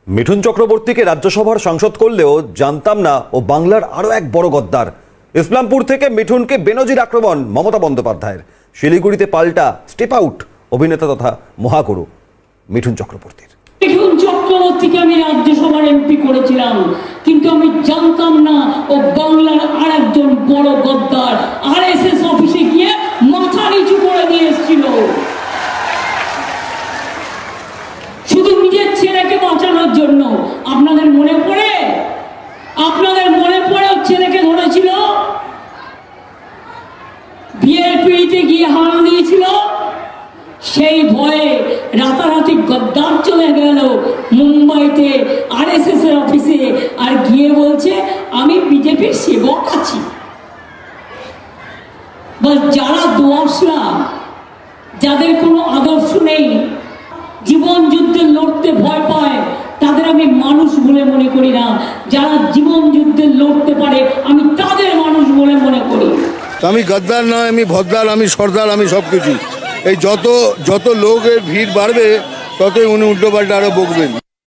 মিঠুন চক্রবর্তীকে রাজ্যসভার সাংসদ করলেও জানতাম না ও বাংলার আরো এক বড় গদ্দার। ইসলামপুর থেকে মিঠুনকে বেনজির আক্রমণ মমতা বন্দ্যোপাধ্যায়ের। শিলিগুড়িতে পাল্টা স্টেপ আউট অভিনেতা তথা মহাগুরু মিঠুন চক্রবর্তীর। মিঠুন চক্রবর্তীকে আমি রাজ্যসভার এমপি করেছিলাম, কিন্তু আমি জানতাম না ও বাংলার আর একজন বড় গদ্দার। আরএসএস অফিসে গিয়ে মাথা নিচু করে দিয়ে এসেছিল শুধু নিজের ছেলেকে বাঁচানোর জন্য। আপনাদের মনে পড়ে ছেলেকে ধরেছিল, বিয়ের পিড়িতে গিয়ে হানা দিয়েছিল। সেই ভয়ে রাতারাতি গদ্দার চলে গেল মুম্বাইতে আরএসএস এর অফিসে, আর গিয়ে বলছে আমি বিজেপির সেবক আছি। বল, যারা দোয়াশরা, যাদের কোনো আদর্শ নেই, জীবন যুদ্ধে লড়তে ভয় পায়, তাদের আমি মানুষ বলে মনে করি না। যারা জীবন যুদ্ধে লড়তে পারে আমি তাদের মানুষ বলে মনে করি। আমি গদ্দার নয়, আমি ভদ্দার, আমি সর্দার, আমি সবকিছু। এই যত লোকের ভিড় বাড়বে ততই উনি উল্টো পাল্টা আরো বকবেন।